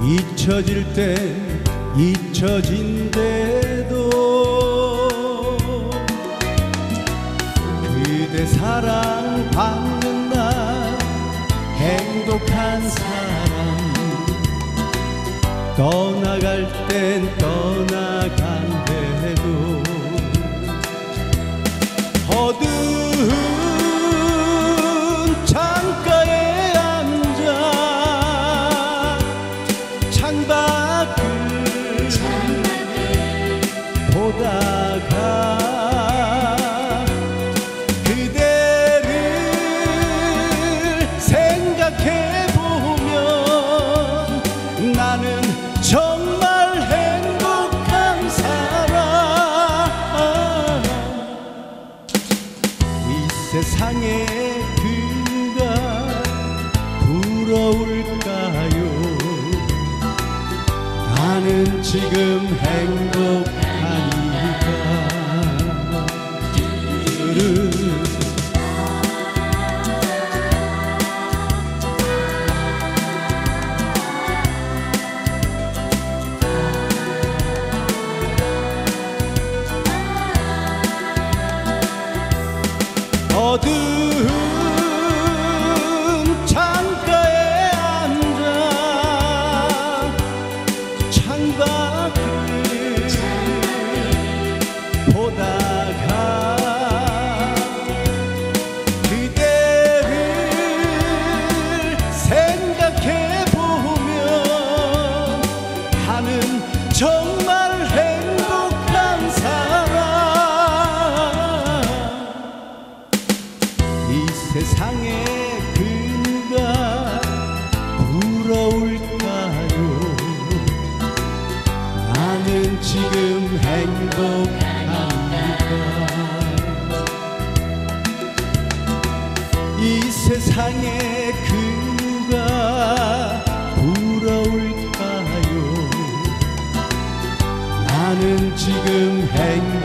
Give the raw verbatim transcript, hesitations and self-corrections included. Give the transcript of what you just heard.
잊혀질 땐 잊혀진대도 그대 사랑받는 날 행복한 사람 떠나갈 땐 떠나간대도 어두운 창가에 앉아 창밖을 보다가 그대를 생각해보면 나는 정말 행복한 사람. 이 세상에 그가 부러울까요? 나는 지금 행복하니까. 어두운 창가에 앉아 창밖을 보다가 그대를 생각해보면 나는 정말 행복한 사람. 이 세상에 그가 부러울까요? 나는 지금 행복하니까. 이 세상에 그가 부러울까요? 나는 지금 행복하니까.